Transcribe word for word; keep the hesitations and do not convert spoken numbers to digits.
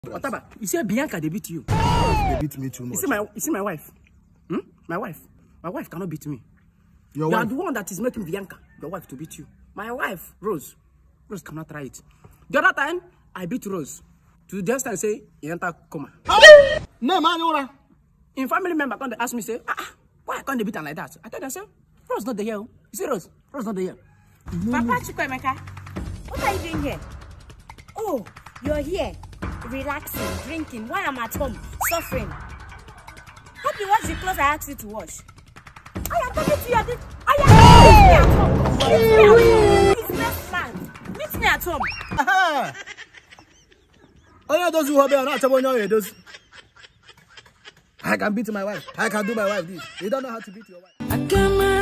Otaba, you say Bianca they beat you. They beat me too much. You see my, you see my wife? Hmm? My wife. My wife cannot beat me. Your you wife? are the one that is making Bianca, your wife, to beat you. My wife, Rose. Rose cannot try it. The other time, I beat Rose. To just time say, you enter coma. No, man, you In family member, come they ask me, say, ah, ah, why can't they beat her like that? I tell them, say, Rose not the here. You see Rose? Rose not the here. Papa Chukwemeka, what are you doing here? Oh, you're here, relaxing, drinking, while I'm at home, suffering. Hope you wash the clothes I asked you to wash. I am talking to you. I am Meet me at home. Meet me at home. It's best man. Meet me at home. Aha! Oh, yeah, those who have been not those. I can beat my wife. I can do my wife this. You don't know how to beat your wife.